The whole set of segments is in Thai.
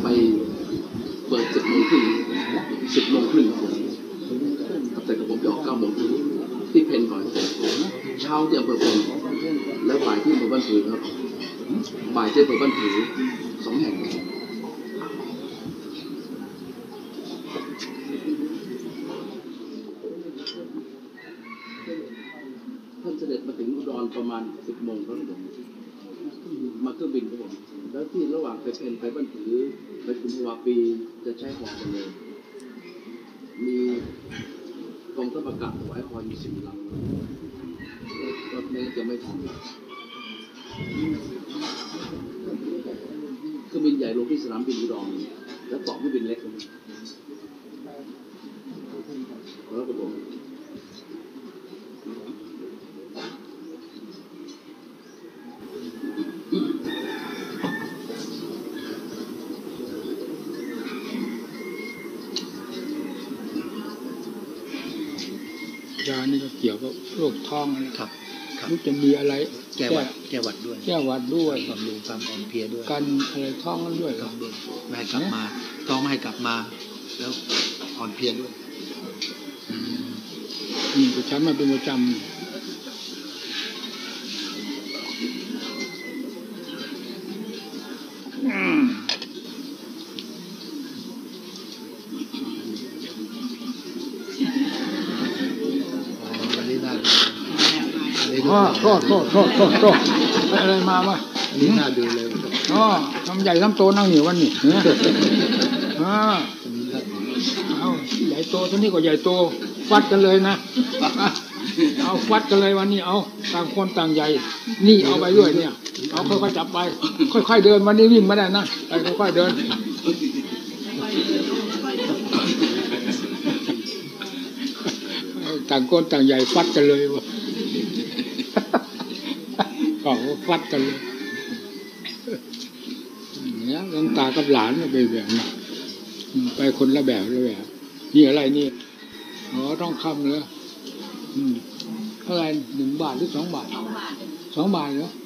ไปเปิด10:30 10:30ครับผมแต่กับผมจะออก9:00ที่เพนก่อนเช้าที่อำเภอเพนแล้วบ่ายที่อำเภอบ้านผือครับบ่ายที่อำเภอบ้านผือ2 แห่งท่านเสด็จมาถึงอุดรประมาณ10:00ครับผมมาเครื่องบินครับผมแล้วที่ระหว่างไปเพนไปบ้านผือไปกุมภาวะปีจะใช้หอกันเลยมีกองทัพอากาศถวายพรอยู่10 ลำรถนี้จะไม่ทันเครื่องบินใหญ่ลงที่สนามบินอุดรแล้วต่อเครื่องบินเล็กแล้วก็ผมยานี่ก็เกี่ยวกับโรคท้องนะครับมันจะมีอะไรแก้วัดด้วยบำรุงความอ่อนเพลียด้วยกันอะไรท้องด้วยครับไม่ให้กลับมาท้องไม่ให้กลับมาแล้วอ่อนเพลียด้วยนี่ก็ฉันมาเป็นประจำโทษอะไรมาวะนี่น่าดูเลยทำใหญ่ทำโตนั่งอยู่วันนี้เอาใหญ่โตตัวนี้ก็ใหญ่โตฟัดกันเลยนะเอาฟัดกันเลยวันนี้เอาต่างคนต่างใหญ่นี่เอาไปด้วยเนี่ยเอาค่อยๆจับไปค่อยๆเดินวันนี้วิ่งไม่ได้นะไปค่อยๆเดินต่างคนต่างใหญ่ฟัดกันเลยวะเขาฟัดกันเลยเนี่ยหลวงตากับหลานไปแบบนี้ไปคนละแบบนี่อะไรนี่ต้องคำเลยเท่าไร1 บาทหรือ2 บาท2 บาทเหรอ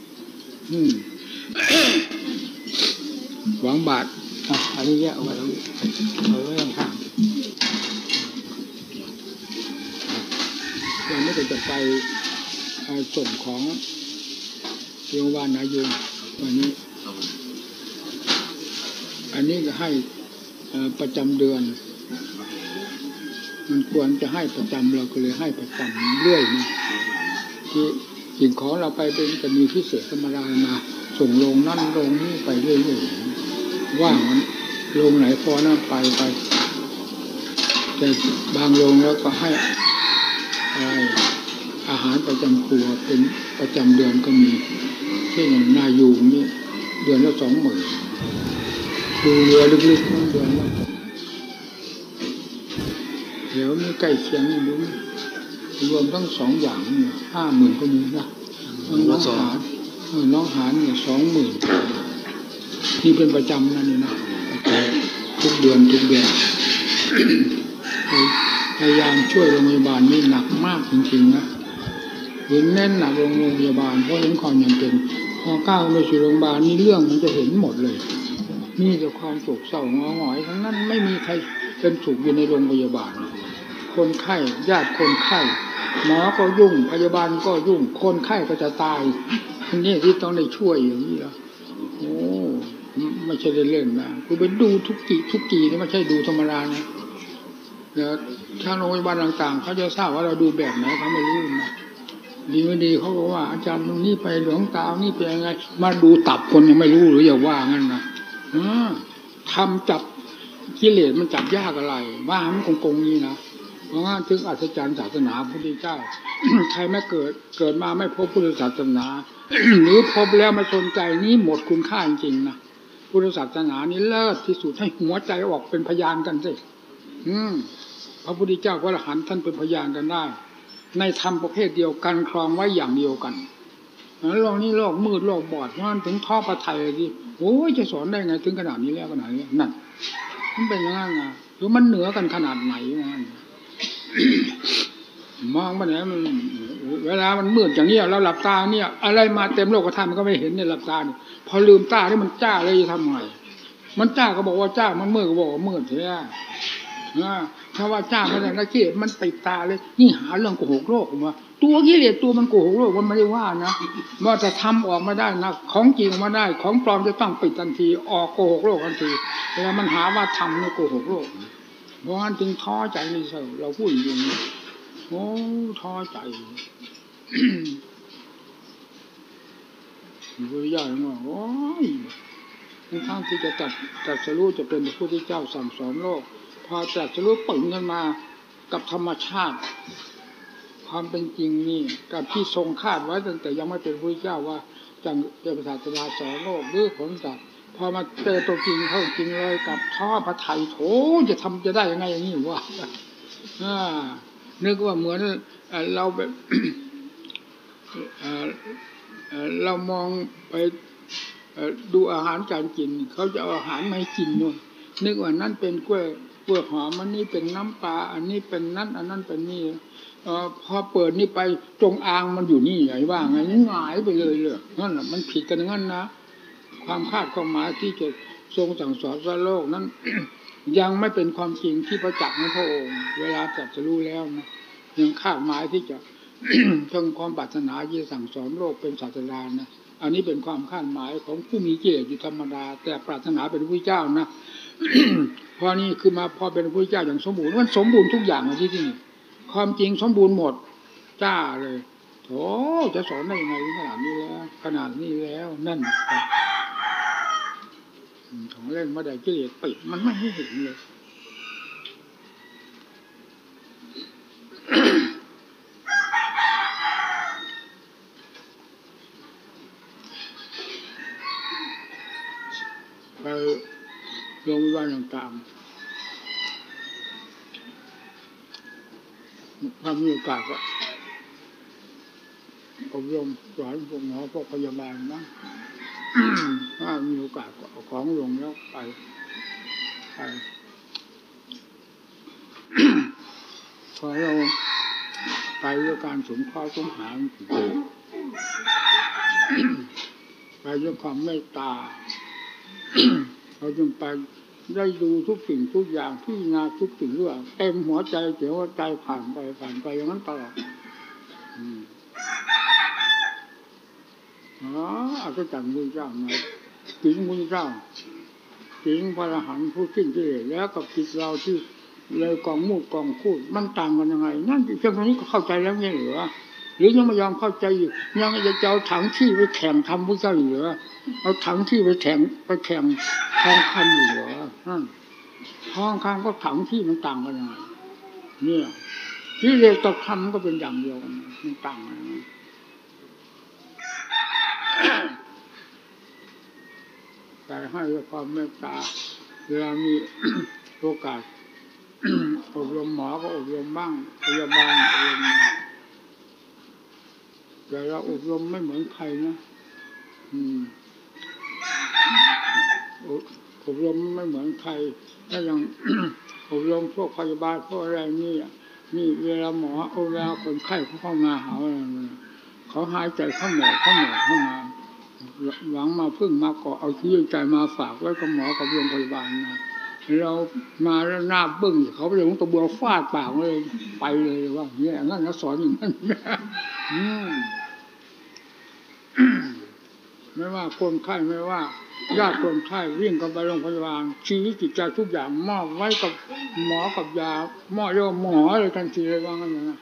หวังบาทอันนี้แยกเอาไว้ข้างวันนี้ก็จะไปส่งของโรงพยาบาลนายูงวันนี้อันนี้ก็ให้ประจำเดือนมันควรจะให้ประจำเราก็เลยให้ประจำเรื่อยนี่ที่สิ่งของเราไปเป็นจะมีพิเศษธรรมดามาส่งลงนั่นลงนี่ไปเรื่อยๆว่างมันลงไหนพอนั่นไปแต่บางลงแล้วก็ให้อาหารประจำครัวเป็นประจำเดือนก็มีเช่นอย่างนายูงนี่เดือนละ20,000ดูเรือลึกๆนั่นเดือนละเดี๋ยวมีใกล้เคียงนี่ดูรวมทั้ง2 อย่างนี่50,000ก็มีนะน้องหารเนี่ย20,000นี่เป็นประจำนั่นนี่นะทุกเดือนพยายามช่วยโรงพยาบาลนี่หนักมากจริงๆนะเห็นแน่นหนักโรงพยาบาลเพราะเห็นความยังเป็นพอก้าวไปสู่โรงพยาบาลนี่เรื่องมันจะเห็นหมดเลยนี่แต่ความโศกเศร้าง้อหงอยทั้งนั้นไม่มีใครเป็นสุขอยู่ในโรงพยาบาลคนไข้ญาติคนไข้หมอก็ยุ่งพยาบาลก็ยุ่งคนไข้ก็จะตายนี่ที่ต้องได้ช่วยอย่างนี้แล้วโอ้ไม่ใช่เล่นๆนะคือไปดูทุกกี่นี่ไม่ใช่ดูธรรมดานะแล้วทางโรงพยาบาลต่างๆเขาจะทราบว่าเราดูแบบไหนเขาไม่รู้นะดีไม่ดีเขาบอกว่าอาจารย์ตรงนี้ไปหลวงตานี่เป็นยังไงมาดูตับคนยังไม่รู้หรืออย่าว่างั้นนะทำจับกิเลสมันจับยากอะไรว่ามันโกงนี่นะเพราะงั้นถึงอัศจรรย์ศาสนาพระพุทธเจ้า ใครไม่เกิดมาไม่พบพุทธศาสนา หรือพบแล้วไม่สนใจนี่หมดคุณค่าจริงๆนะพุทธศาสนานี่เลิศที่สุดให้หัวใจออกเป็นพยานกันสิพระพุทธเจ้าพระอรหันต์ท่านเป็นพยานกันได้ในธรรมประเภทเดียวกันครองไว้อย่างเดียวกันโลกนี้โลกมืดโลกบอดเพราะฉะนั้นถึงท่อประทัยดิโอ้ยจะสอนได้ไงถึงขนาดนี้แล้วขนาดนี้นั่นมันเป็นอย่างนั้นนะหรือมันเหนือกันขนาดไหนนั่นมองไปไหนมันเวลามันมืดอย่างนี้เราหลับตาเนี่ยอะไรมาเต็มโลกธาตุมันก็ไม่เห็นเนี่ยหลับตาเนี่ยพอลืมตาที่มันจ้าเลยจะทำไงมันจ้าก็บอกว่าจ้ามันมืดก็บอกว่ามืดเถอะถ้าว่าจ้าไม่ได้นะกิเลสมันติดตาเลยนี่หาเรื่องโกหกโลกมาตัวกิเลสตัวมันโกหกโลกมันไม่ได้ว่านะว่าจะทำออกมาได้นะของจริงออกมาได้ของปลอมจะต้องปิดทันทีออกโกหกโลกทันทีแล้วมันหาว่าทำเนี่ยโกหกโลกเพราะงั้นจึงท้อใจในเสาเราพูดจริงโอ้ท้อใจพระเจ้าบอกโอ้ยทั้งที่จะตัดสรู้จะเป็นพระพุทธเจ้าสั่งสอนโลกพอตัดสรู้ปึ่งขึ้นมากับธรรมชาติความเป็นจริงนี่กับที่ทรงคาดไว้ตั้งแต่ยังไม่เป็นพระพุทธเจ้าว่าจะเป็นศาสดาสอนโลกหรือผลสัตว์พอมาเจอตัวจริงเข้าจริงเลยกับท้อพระไถ่โถจะได้ยังไงอย่างนี้วะนึกว่าเหมือนเราแบบเรามองไปดูอาหารการกินเขาจะเอาอาหารมาให้กินนู่นนึกว่านั่นเป็นกล้วยหอมอันนี้เป็นน้ำปลาอันนี้เป็นนั่นอันนั้นเป็นนี่พอเปิดนี่ไปจงอางมันอยู่นี่ไงว่าไงหงายไปเลยนั่นแหละมันผิดกันงั้นนะความคาดความหมายที่จะทรงสั่งสอนสัตว์โลกนั้น ยังไม่เป็นความจริงที่ประจักษ์ในพระองค์เวลาตรัสรู้แล้วนะยังคาดหมายที่จะ ทั้งความปรารถนาที่สั่งสอนโลกเป็นศาสดานะอันนี้เป็นความคาดหมายของผู้มีกิเลสอยู่ธรรมดาแต่ปรารถนาเป็นพระพุทธเจ้านะ พอนี่คือมาพอเป็นพระพุทธเจ้าอย่างสมบูรณ์มันสมบูรณ์ทุกอย่างที่นี่ความจริงสมบูรณ์หมดจ้าเลยโถจะสอนได้ยังไงขนาดนี้แล้วนั่นของเล่นมาได้กิเลสปิดมันไม่ให้เห็นเลยไปโรงพยาบาลต่างๆถ้ามีโอกาสก็อบรมสอนพวกหมอพวกพยาบาลนะถ้ามีโอกาสก็เอาของลงแล้วไปพอเราไปด้วยการสงเคราะห์สงสารไปด้วยความเมตตาเราจึงไปได้ดูทุกสิ่งทุกอย่างที่นาทุกสิ่งเรื่องเต็มหัวใจเสียหัวใจผ่านไปอย่างนั้นตลอดอาจจะจังมือเจ้าไงถึงมือเจ้าถึงพระอรหันต์ผู้สิ้นกิเลสแล้วกับจิตเราที่เลยกองมูดกองคูดมันต่างกันยังไงนั่นเพียงเท่านี้ก็เข้าใจแล้วเนี่ยหรือหรือยังไม่ยอมเข้าใจอยู่ยังจะเอาถังที่ไปแข่งทำพระเจ้าอยู่หรือเอาถังที่ไปแข่งทองคำอยู่หรือทองคำก็ถังที่มันต่างกันยังไงเนี่ยที่เรียกตะคำก็เป็นอย่างเดียวกันมันต่างกันแต่ให้ความเมตตาเวลามี โอกาส อบรมหมอก็อบรมบ้างพยาบาลอบรมแต่เราอบรมไม่เหมือนใครนะอบรมไม่เหมือนใครถ้าอย่าง อบรมพวกพยาบาลพวกอะไรนี่เวลาหมอเวลาคนไข้เข้ามาหาเขาหายใจเข้ามาหวังมาพึ่งมาเกาะเอาชีวิตใจมาฝากไว้กับหมอกับโรงพยาบาลนะเรามาแล้วหน้าบึ้งเขาไปลงตะบัวฟาดปากเลยไปเลยว่าเนี่ยงั้นเขาสอนอย่างนั้นไม่ว่าคนไข้ไม่ว่าญาติคนไข้วิ่งกันไปโรงพยาบาลชีวิตจิตใจทุกอย่างมอบไว้กับหมอกับยามอบโยมหมอเลยทันทีเลยว่างั้นนะ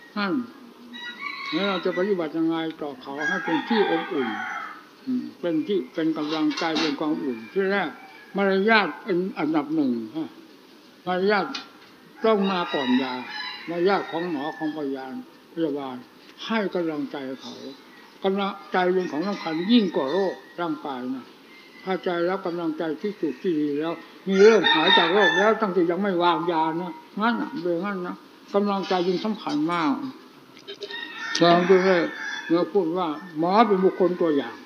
แล้วเราจะปฏิบัติยังไงต่อเขาให้เป็นที่อบอุ่นเป็นที่เป็นกำลังใจเป็นความอุ่นที่แรกมารยาทเป็นอันดับหนึ่งมารยาทต้องมาก่อนยามารยาทของหมอของพยาบาลให้กำลังใจเขากำลังใจเป็นของสำคัญยิ่งกว่าโรคร่างกายนะถ้าใจแล้วกำลังใจที่สุดที่ดีแล้วมีเริ่มหายจากโรคแล้วตั้งแต่ยังไม่วางยานะงั้นเป็นงั้นนะกำลังใจยิ่งสำคัญมากเราด้วยเราพูดว่าหมอเป็นบุคคลตัวอย่าง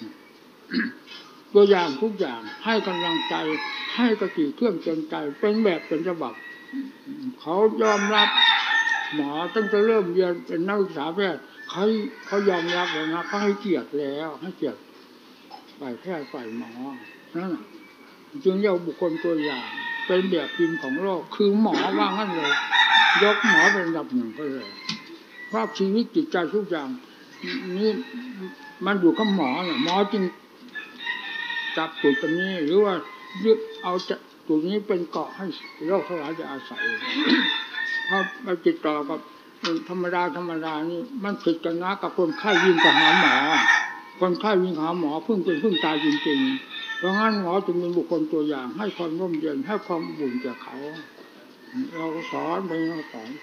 ตัวอย่างทุกอย่างให้กำลังใจให้กระติเครื่องเตือนใจเป็นแบบเป็นฉบับเขายอมรับหมอตั้งแต่เริ่มเรียนเป็นนักศึกษาแพทย์เขายอมรับแล้วนะเขาให้เกียรติแล้วให้เกียรติฝ่ายแพทย์ฝ่ายหมอนั่นจึงเรียกบุคคลตัวอย่างเป็นแบบพิมพ์ของโลกคือหมอว่างั้นเลยยกหมอเป็นอันดับหนึ่งก็เลยเพราะชีวิตจิตใจทุกอย่างนี่มันอยู่กับหมอเนี่ยหมอจึงจับจุดตรงนี้หรือว่ายึดเอาจุดนี้เป็นเกาะให้โลกทั้งหลายจะอาศัยเพราะไปติดต่อกับธรรมดานี่มันผิดกันนะกับคนไข้วิ่งไปหาหมอคนไข้วิ่งหาหมอเพิ่งเป็นเพิ่งตายจริงๆเพราะงั้นหมอจึงเป็นบุคคลตัวอย่างให้ความร่มเย็นให้ความบุญแก่เขาเราก็สอนไปเราสอน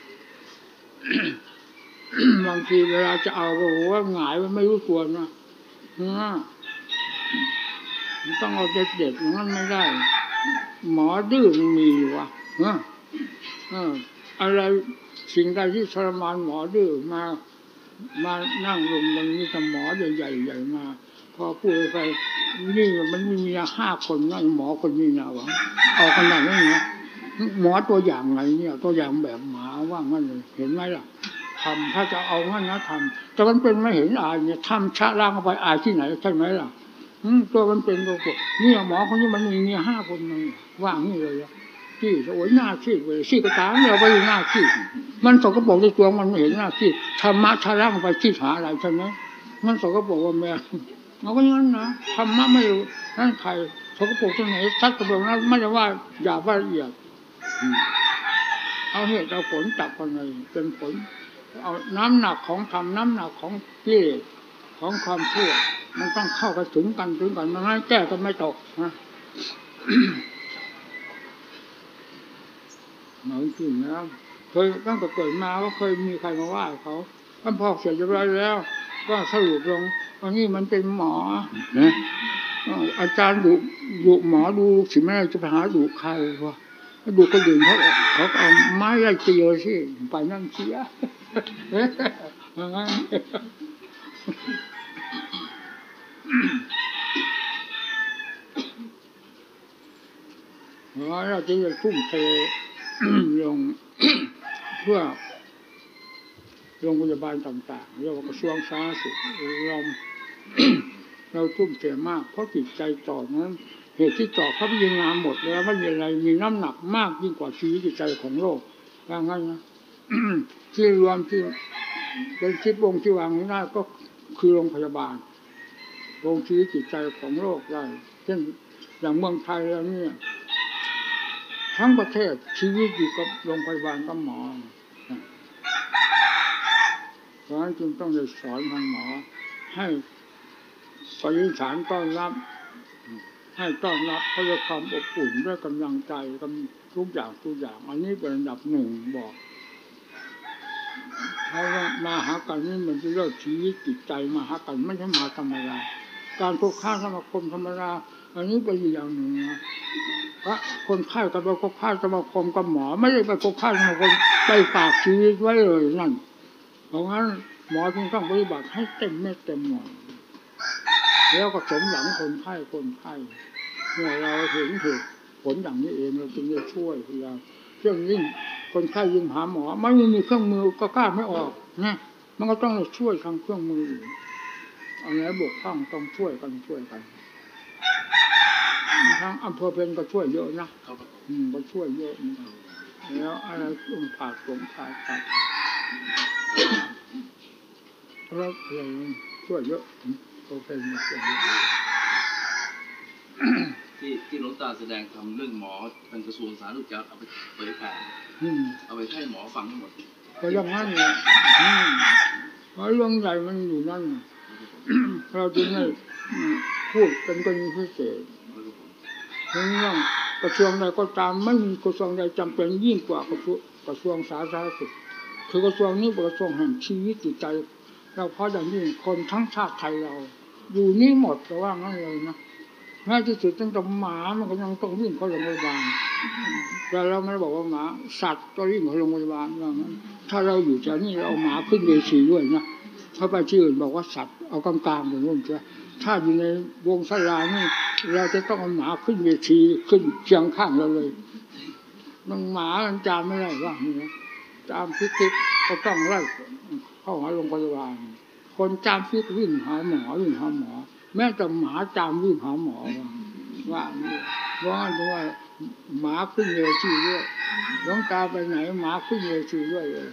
บางทีเวลาจะเอาโอ้โหหงายมันไม่รู้ตัวนะมันต้องเอาเด็ดๆงั้นไม่ได้หมอดื้อมันมีอยู่วะอะไรสิ่งใดที่ทรมานหมอดื้อมานั่งลงมันมีแต่หมอใหญ่ๆมาพอพูดไปนี่มันมี5 คนนั่นหมอคนนี้นะวะเอาขนาดนั้นเนี่ยหมอตัวอย่างไงเนี่ยตัวอย่างแบบหมาว่างั้นเลยเห็นไหมล่ะทำถ้าจะเอางั้นนะทำแต่มันเป็นไม่เห็นอายเนี่ยทำชะล่างเอาไปอายที่ไหนใช่ไหมล่ะตัวมันเป็นตัวนี่หมอคนนี้มันมี5 คนเลยว่างนี่เลยที่โอ้ยหน้าขี้เลยขี้ก็ตามเราไปหน้าขี้มันสกปรกในตัวมันไม่เห็นหน้าขี้ธรรมะชะล่างไปขี้หาอะไรใช่ไหมมันสกปรกว่าแม่เราก็งั้นนะธรรมะไม่รู้นั่นใครสกปรกตรงไหนทัดกระบอกนั้นไม่ได้ว่าอย่าว่าละเอียดเอาเหตุเอาผลจับกันเลยเป็นผลเอาน้ำหนักของธรรมน้ำหนักของกิเลสของความชั่วมันต้องเข้ากันถึงกันมันไม่แก้ก็ไม่ตกนะเหมือนจริงนะเคยตั้งแต่เกิดมาก็เคยมีใครมาว่าเขาท่านพอเสร็จเรียบร้อยแล้วก็สรุปลงว่านี่มันเป็นหมอนะอาจารย์ดุหมอดูสิแม่จะไปหาดุใครวะดูคนอื่นเขาเอาไม้ไล่ตีเลยสิไปนั่งเชียเราจะทุ่มเทลงเพื่อโรงพยาบาลต่างๆเรียกว่ากระทรวงสาธารณสุขเราทุ่มเทมากเพราะจิตใจต่อนั้นเหตุที่ต่อเขาพิจารณาหมดแล้วว่าอะไรมีน้ำหนักมากยิ่งกว่าชีวิตจิตใจของโลกว่างั้นนะที่รวมที่เป็นชิดวงที่วางได้ก็คือโรงพยาบาลโรงชีวิตจิตใจของโลกได้เช่นอย่างเมืองไทยแล้วเนี่ยทั้งประเทศชีวิตอยู่กับโรงพยาบาลกับหมอเพราะฉะนั้นจึงต้องได้สอนทางหมอให้ปฏิฐานต้อนรับให้ต้อนรับเขาด้วยความอบอุ่นด้วยกำลังใจกับทุกอย่างอันนี้เป็นอันดับหนึ่งบอกเพราะว่ามาหากันนี่มันจะเลิกชีวิตจิตใจมาหากันไม่ใช่มาธรรมดาการพบค้าสมาคมธรรมดาอันนี้เป็นอย่างหนึ่งนะพระคนไข้กับพบค้าสมาคมกับหมอไม่ได้ไปพบค้าสมาคมไปฝากชีวิตไว้เลยนั่นเพราะงั้นหมอจึงต้องปฏิบัติให้เต็มเม็ดเต็มหน่วยแล้วก็สมหวังคนไข้เมื่อเราเห็นเหตุผลอย่างนี้เองเราจึงจะช่วยพยายามเรื่องยิ่งคนไข้ยิ่งหาหมอไม่มีเครื่องมือก็กล้าไม่ออกนะมันก็ต้องช่วยทางเครื่องมืออันไหนบกพร่องต้องช่วยกันทั้งอำเภอเพลก็ช่วยเยอะนะก็ช่วยเยอะแล้วอะไรผ่าตัดแล้วอะไรช่วยเยอะโอเคช่วยเยอะที่หลวงตาแสดงทำเรื่องหมอเป็นกระทรวงสาธารณสุขจะเอาไปเผยแผ่เอาไปให้หมอฟังทั้งหมดก็อย่างนั้นเนี่ยเพราะเรื่องใหญ่มันอยู่นั่นเราจึงได้พูดเป็นกรณีพิเศษเรื่องกระทรวงใดก็ตามไม่มีกระทรวงใดจำเป็นยิ่งกว่ากระทรวงสาธารณสุขคือกระทรวงนี้เป็นกระทรวงแห่งชีวิตจิตใจเราเพราะอย่างนี้คนทั้งชาติไทยเราอยู่นี่หมดแต่ว่างั้นเลยนะแม้ที่สุดตั้งแต่หมามันก็ยังต้องวิ่งเข้าโรงพยาบาลแต่เราไม่ได้บอกว่าหมาสัตว์ก็วิ่งเข้าโรงพยาบาลว่างั้นถ้าเราอยู่จากนี่เราเอาหมาขึ้นเวทีด้วยนะถ้าไปที่อื่นบอกว่าสัตว์เอากลางๆอย่างนู้นจะถ้าอยู่ในวงศาลานี่เราจะต้องเอาหมาขึ้นเวทีขึ้นเคียงข้างเราเลยมันหมามันจามไม่ได้ว่าเนี่ยจามพิษก็ต้องไล่เข้าหาโรงพยาบาลคนจามพิษวิ่งหาหมอแม้แต่หมาจามวิ่งหาหมอว่าว่าหมาขึ้นเวทีด้วยหลวงตาไปไหนหมาขึ้นเวทีด้วยเลย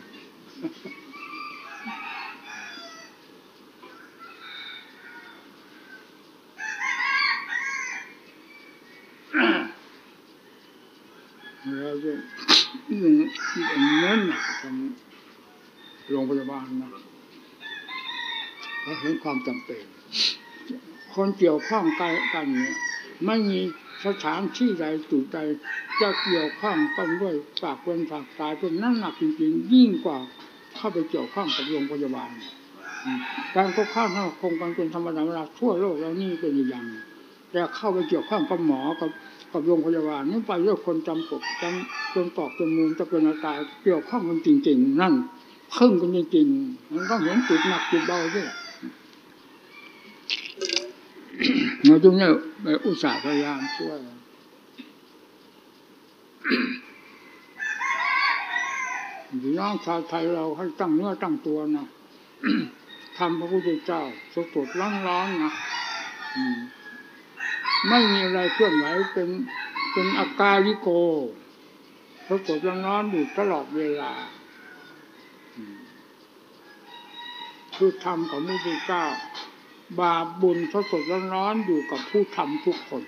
เราจะเน้นหนักทำโรงพยาบาลนะเราเห็นความจำเป็นคนเกี่ยวข้องกันเนี่ยไม่มีสถานที่ใดจุดใดจะเกี่ยวข้องกันด้วยฝากเป็นฝากตายเป็นนั่นหนักจริงๆยิ่งกว่าเข้าไปเกี่ยวข้องกับโรงพยาบาลการเข้าข้างคงกันเป็นธรรมดาทั่วโลกแล้วนี่เป็นอย่างแต่เข้าไปเกี่ยวข้องกับหมอกับโรงพยาบาลนี่ไปเรื่องคนจำปกจำจนตอกจนมุมจะเป็นตายเกี่ยวข้องกันจริงๆนั่นพึ่งกันจริงๆมันต้องเห็นจุดหนักจุดเบาด้วยเราจึงเนี่ยอุตส่าห์พยายามช่วยพี่น้องชาวไทยเราให้ตั้งเนื้อตั้งตัวนะทำพระพุทธเจ้าสดๆร้อนๆนะไม่มีอะไรเคลื่อนไหวเป็นอากาลิโกสดๆร้อนๆอยู่ตลอดเวลาคือธรรมของพระพุทธเจ้าบาปบุญสดๆร้อนๆอยู่กับผู้ทำทุกคน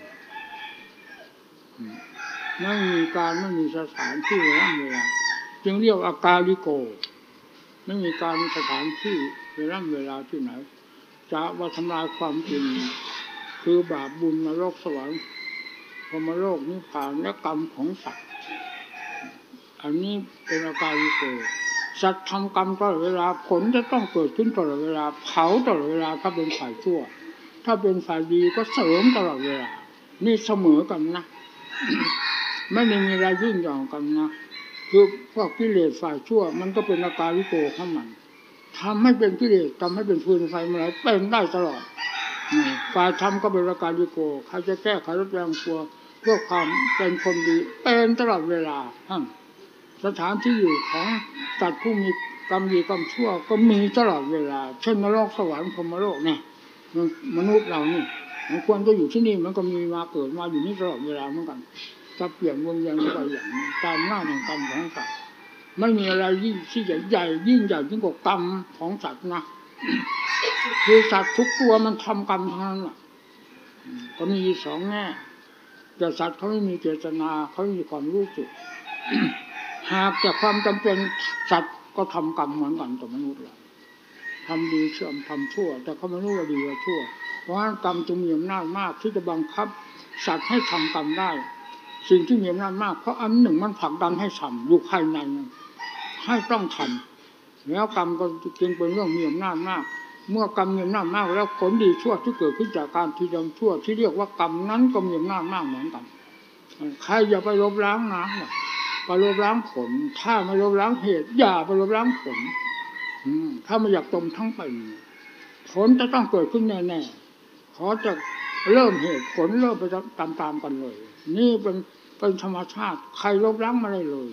ไม่มีสถานที่เวลาจึงเรียกอากาลิโกไม่มีการสถานที่เวลาที่ไหนจะว่าทำลายความจริงคือบาปบุญนรกสวรรค์พรหมโลกนิพพานและกรรมของสัตว์อันนี้เป็นอากาลิโกสัตว์ทำกรรมตลอดเวลาผลจะต้องเกิดขึ้นตลอดเวลาเผาตลอดเวลาถ้าเป็นฝ่ายชั่วถ้าเป็นฝ่ายดีก็เสริมตลอดเวลานี่เสมอกันนะไม่ได้มีอะไรยิ่งหย่อนกันนะคือพวกกิเลสฝ่ายชั่วมันก็เป็นอากาลิโกของมันทำให้เป็นกิเลสทำให้เป็นฟืนไฟเมื่อไรเป็นได้ตลอดฝ่ายธรรมก็เป็นอากาลิโกใครจะแก้ไขลดแรงตัวเพื่อความเป็นคนดีเป็นตลอดเวลาสถานที่อยู่ของสัตว์ผู้มีกรรมดีกรรมชั่วก็มีตลอดเวลาเช่นนรกสวรรค์พรหมโลกเนี่ยมนุษย์เรานี่มันควรจะอยู่ที่นี่มันก็มีมาเกิดมาอยู่นี่ตลอดเวลาเหมือนกันจะเปลี่ยนวนเวียนไปอย่างตามหน้าแห่งกรรมของสัตว์ไม่มีอะไรยิ่งที่ใหญ่ยิ่งใหญ่ยิ่งกว่ากรรมของสัตว์นะคือสัตว์ทุกตัวมันทำกรรมทั้งนั้นก็มีสองแง่แต่สัตว์เขาไม่มีเจตนาเขาไม่มีความรู้สึกหากจากความจำเป็นสัตว์ก็ทำกรรมเหมือนกันกับมนุษย์เราทำดีเชื่อมทำชั่วแต่เขาไม่รู้ว่าดีว่าชั่วเพราะกรรมจึงมีอำนาจมากที่จะบังคับสัตว์ให้ทำกรรมได้สิ่งที่มีอำนาจมากเพราะอันหนึ่งมันผลักดันให้ทำอยู่ภายในให้ต้องทำแล้วกรรมก็จึงเป็นเรื่องมีอำนาจมากเมื่อกรรมมีอำนาจมากแล้วผลดีชั่วที่เกิดขึ้นจากการที่ทำชั่วที่เรียกว่ากรรมนั้นก็มีอำนาจมากเหมือนกันใครอย่าไปลบล้างนะไปลบล้างผลถ้าไม่ลบล้างเหตุอย่าไปลบล้างผลถ้าไม่อยากจมทั้งเป็นผลจะต้องเกิดขึ้นแน่ๆขอจะเริ่มเหตุผลเริ่มไปตามๆกันเลยนี่เป็นธรรมชาติใครลบล้างไม่ได้เลย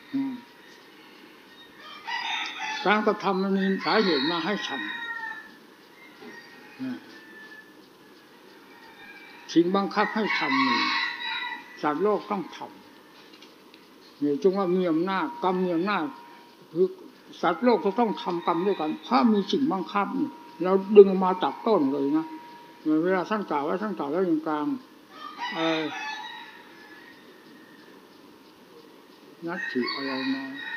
การกระทำมันมีสาเหตุมาให้ทำสิ่งบังคับให้ทำนี่สัตว์โลกต้องทำนี่จึงว่ามีอำนาจกรรมมีอำนาจคือสัตว์โลกจะต้องทำกรรมด้วยกันเพราะมีสิ่งบังคับเราดึงมาจากต้นเลยนะเวลาท่านกล่าวว่าอย่างกลางนัตถิอะไรนะ